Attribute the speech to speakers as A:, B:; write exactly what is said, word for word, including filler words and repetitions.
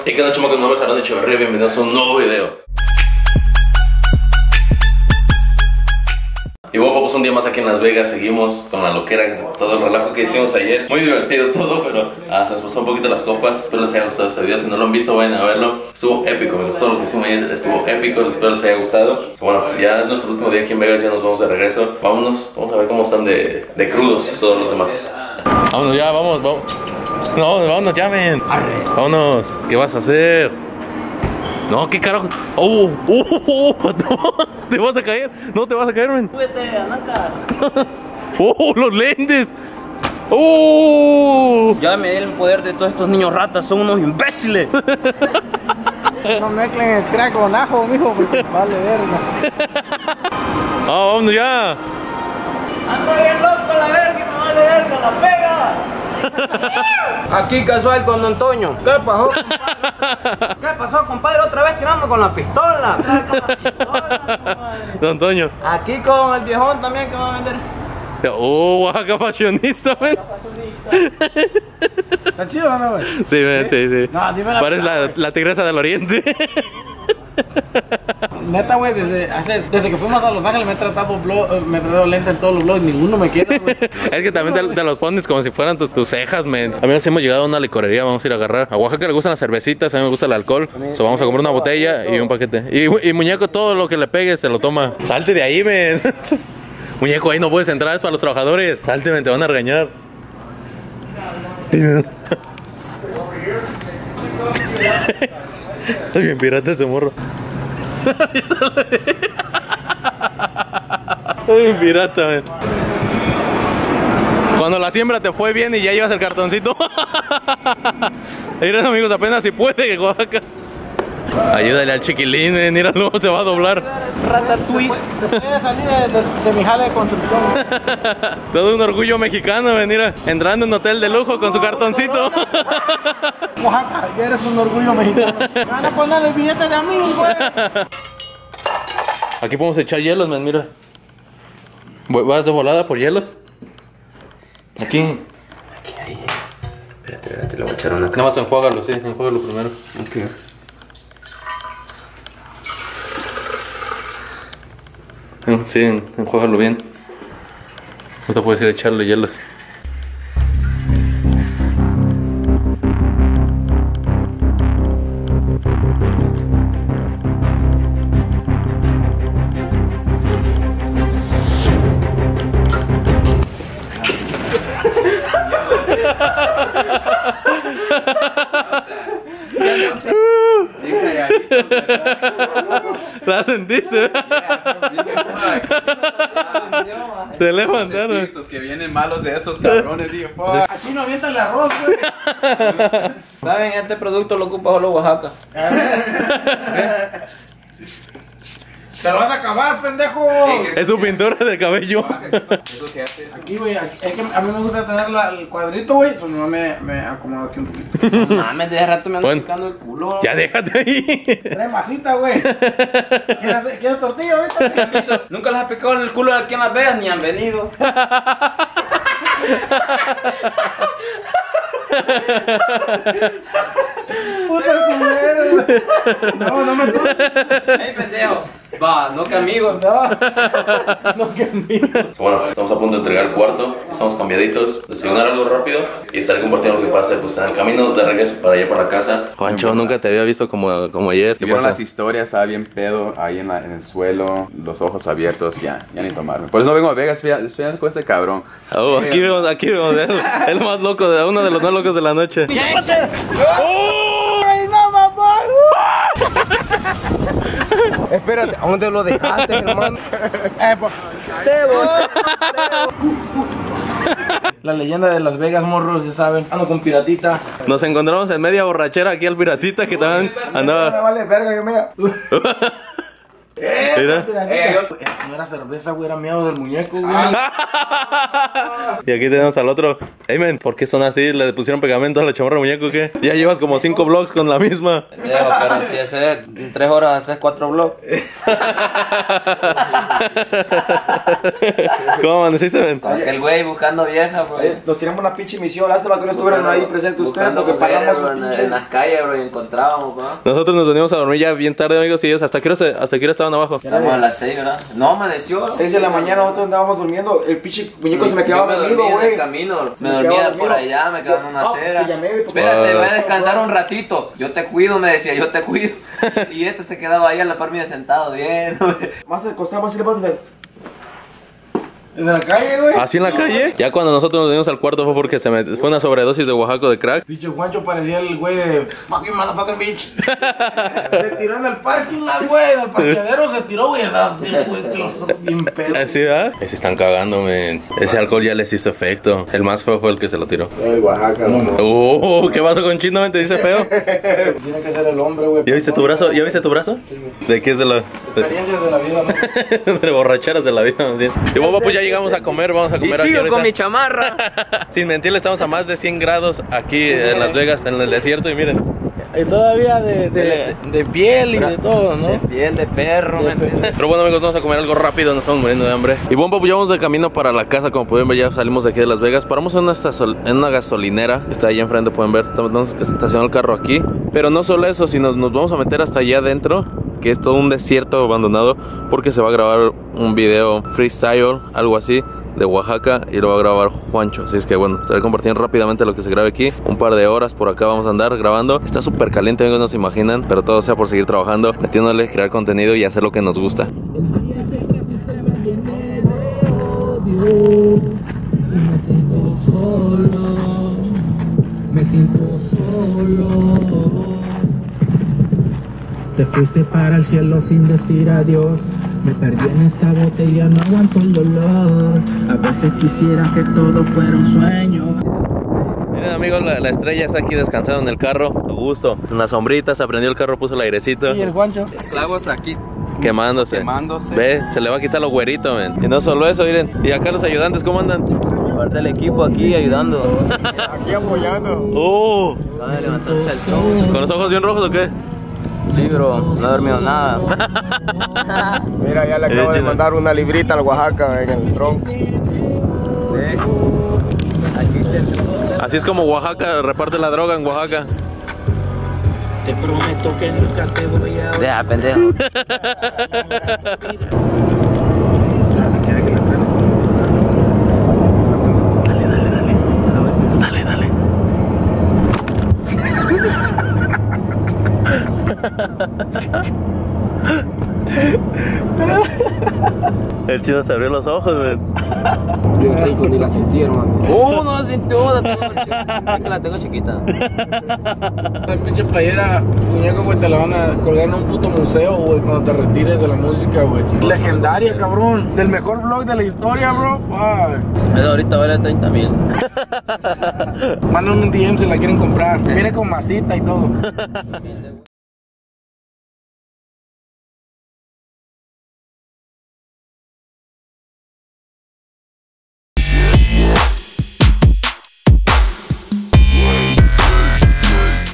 A: Y que no, chamo, con nombre Aarón Echeverría, bienvenidos a un nuevo video. Y bueno, pues un día más aquí en Las Vegas, seguimos con la loquera, todo el relajo que hicimos ayer. Muy divertido todo, pero ah, se nos pasó un poquito las copas. Espero les haya gustado este video, si no lo han visto vayan a verlo. Estuvo épico, me gustó lo que hicimos ayer, estuvo épico, espero les haya gustado. Bueno, ya es nuestro último día aquí en Vegas, ya nos vamos de regreso. Vámonos, vamos a ver cómo están de, de crudos todos los demás. Vámonos ya, vamos, vamos. No, vámonos ya, men. Vámonos, ¿qué vas a hacer? No, ¿qué carajo? ¡Oh! ¡Oh! Oh, no, ¡te vas a caer! ¡No te vas a caer, men!
B: ¡Súbete, anaca!
A: ¡Oh! ¡Los lentes! ¡Oh!
B: Ya me di el poder de todos estos niños ratas, son unos imbéciles.
C: No mezclen el crack con ajo, mijo, porque vale verga.
A: ¡Ah, vámonos ya!
B: Ando bien loco la verga y me vale verga, la pega. Aquí casual con Don Toño. ¿Qué pasó, compadre? ¿Qué pasó, compadre? Otra vez tirando con la pistola. Con la pistola,
A: Don Toño.
B: aquí con el viejón también que va a vender.
A: ¡Oh! Oaxaca fashionista, men.
C: ¿Está chido o no, güey?
A: Sí, men, sí, sí.
C: No, dime la
A: Pareces
C: verdad,
A: la,
C: güey.
A: la tigresa del oriente.
C: Neta, güey, desde, hace- desde que fuimos a Los Ángeles me he tratado blo- me he tratado lente en todos los blogs, ninguno me queda, güey.
A: Es que también te, te los pones como si fueran tus, tus cejas, men. Amigos, hemos llegado a una licorería, vamos a ir a agarrar. A Oaxaca le gustan las cervecitas, a mí me gusta el alcohol. So, vamos a comprar una botella y un paquete. Y, y muñeco, todo lo que le pegue se lo toma. Salte de ahí, men. Muñeco, ahí no puedes entrar, es para los trabajadores. Salte, men, te van a regañar. Está bien pirata ese morro. Está bien pirata, men. Cuando la siembra te fue bien y ya llevas el cartoncito. Miren, amigos, apenas si puede, Oaxaca. Ayúdale al chiquilín, men, míralo, se va a doblar.
B: Ratatouille.
C: Se puede salir de, de, de mi jale de construcción, güey.
A: Todo un orgullo mexicano, men, mira, entrando en un hotel de lujo con su cartoncito.
C: Oaxaca, ya eres un orgullo mexicano. Me van a poner el billete de a mí, güey.
A: Aquí podemos echar hielos, men, mira. ¿Vas de volada por hielos? Aquí.
B: Aquí, ahí. Espérate, espérate, le voy a echar una.
A: Nada más enjuágalo, sí, enjuágalo primero.
B: Ok.
A: Sí, enjuágalo bien. No te puedes ir a echarle hielos. ¿La sentiste? Se levantaron.
D: Espíritus que vienen malos de estos cabrones, digo, fuck.
C: Así no avienta el arroz, güey.
B: Saben, este producto lo ocupa solo Oaxaca.
C: Te lo vas a acabar, pendejo.
A: Es su pintura de cabello.
D: Eso que hace eso.
C: Aquí, güey, aquí- es que a mí me gusta tener la- el cuadrito, güey. Pues no me, me acomodo aquí un poquito.
B: Mames, de rato me ando
A: Bueno.
B: picando el culo.
A: Ya déjate ahí.
C: Trae masita, güey. ¿Quieres, ¿Quieres tortilla ahorita?
B: Nunca les ha picado en el culo aquí en Las Vegas ni han venido.
C: Puta culero, güey. No, no me toques.
B: Ey, pendejo. Va, no que amigos.
C: No, no, que mío.
A: Bueno, estamos a punto de entregar el cuarto. Estamos cambiaditos. Desayunar algo rápido y estar compartiendo lo que pasa pues, en el camino de regreso para allá para la casa. Juancho, nunca te había visto como, como ayer.
D: Si vieron las historias, estaba bien pedo ahí en, la- en el suelo, los ojos abiertos, ya, ya ni tomarme. Por eso no vengo a Vegas, fíjate, fíjate con este cabrón.
A: Oh, aquí vemos, aquí vemos el, el más loco, de uno de los más locos de la noche.
C: ¡Ay, no, mamá! Espérate, ¿a dónde lo dejaste, hermano? Eh, pues, la leyenda de Las Vegas, morros, ya saben. Ando con piratita.
A: Nos encontramos en media borrachera aquí al piratita que también
C: Me
A: andaba.
C: vale verga, que mira. Eh,
A: Mira.
C: Eh, no era cerveza, güey, era miedo del muñeco, güey.
A: Y aquí tenemos al otro. Hey, men, ¿por qué son así? ¿Le pusieron pegamento a la chamarra muñeco o qué? Ya llevas como cinco vlogs con la misma.
B: Dejo, pero si haces en tres horas haces cuatro vlogs.
A: ¿Cómo amaneciste, men?
B: Aquel güey buscando vieja, bro.
E: Eh, nos tiramos una pinche misión, lástima que no estuvieron ahí presentes ustedes porque pagamos un
B: en,
E: pinche...
B: en las calles, bro, y encontrábamos, bro.
A: Nosotros nos venimos a dormir ya bien tarde, amigos, y ellos hasta qué hora, se- hasta qué hora estaban abajo.
B: Estamos a las seis, ¿verdad? No, amaneció.
E: seis de la mañana nosotros andábamos durmiendo, el pinche muñeco se me
B: Yo
E: quedaba dormido,
B: dormía en
E: güey.
B: el camino,
E: Se
B: me
E: me
B: dormía
E: quedaba
B: por
E: dormido.
B: allá, me quedaba en una
E: Ah,
B: acera.
E: te llamé, porque-
B: Espérate, voy a
A: Ah.
B: descansar un ratito. Yo te cuido, me decía, yo te cuido. Y este se quedaba ahí a la par mía sentado bien.
E: Más al costado, más y le vas a...
C: En la calle, güey.
A: ¿Así en la calle? Ya cuando nosotros nos venimos al cuarto fue porque se me fue una sobredosis de Oaxaco de crack.
C: Pinche Juancho parecía el güey de fucking motherfucking bitch. Se tiró en el parking lot, güey. Del parqueadero se tiró, güey. Así, güey, que los bien pedos.
A: ¿Así, verdad? Se están cagando, men. Ese alcohol ya les hizo efecto. El más feo fue el que se lo tiró.
E: El Oaxaca, no.
A: Oh, ¿qué pasó con Chino, men? ¿Te dice feo?
C: Tiene que ser el hombre, güey.
A: ¿Ya viste tu brazo? ¿Ya viste tu brazo? ¿De qué es de la...? De,
C: Experiencias de la vida, ¿no?
A: de borracheras de la vida, más bien. Y bueno, pues ya llegamos a comer, vamos a comer
B: Y
A: aquí
B: sigo
A: ahorita.
B: con mi chamarra.
A: Sin mentirle, estamos a más de cien grados aquí en Las Vegas, en el desierto, y miren.
C: Y todavía de, de, de piel y de todo, ¿no?
B: De piel de perro, ¿me entiendes?
A: Pero bueno, amigos, vamos a comer algo rápido, nos estamos muriendo de hambre. Y bueno, pues ya vamos de camino para la casa, como pueden ver, ya salimos de aquí de Las Vegas. Paramos en una, estasol- en una gasolinera, que está allá enfrente, pueden ver. Estamos estacionando el carro aquí. Pero no solo eso, sino nos vamos a meter hasta allá adentro, que es todo un desierto abandonado, porque se va a grabar un video freestyle, algo así, de Oaxaca, y lo va a grabar Juancho. Así es que bueno, estaré compartiendo rápidamente lo que se grabe aquí. Un par de horas por acá vamos a andar grabando. Está súper caliente, amigos, no se imaginan, pero todo sea por seguir trabajando, metiéndole, crear contenido y hacer lo que nos gusta.
F: Me siento solo, me siento solo. Te fuiste para el cielo sin decir adiós. Me perdí en esta botella, no aguanto el dolor. A veces quisiera que todo fuera un sueño.
A: Miren, amigos, la, la estrella está aquí descansando en el carro, a gusto, en las sombritas, se prendió el carro, puso el airecito.
C: Y el Juancho.
D: Esclavos aquí.
A: Quemándose.
D: Quemándose.
A: Ve, se le va a quitar lo güerito, men. Y no solo eso, miren. Y acá los ayudantes, ¿cómo andan?
B: Parte del equipo aquí ayudando.
E: Aquí apoyando.
A: ¡Oh!
B: Acaba de levantarse el tronco.
A: ¿Con los ojos bien rojos o qué?
B: Sí, bro, no he dormido nada.
E: Mira, ya le acabo de mandar una librita al Oaxaca en el tronco.
A: Así es como Oaxaca reparte la droga en Oaxaca.
F: Te prometo que nunca te voy a
B: Deja, pendejo.
A: Dale, dale. El chino se abrió los ojos, men.
E: Bien rico, ni la sentí, hermano.
B: Uh, no la sintió, es que la tengo chiquita.
C: Esa pinche playera, muñeco, güey, te la van a colgar en un puto museo, güey, cuando te retires de la música, güey. Legendaria, cabrón. Del mejor vlog de la historia, bro. Fuck.
B: Eso ahorita vale treinta mil.
C: Mandan un D M si la quieren comprar. Viene con masita y todo.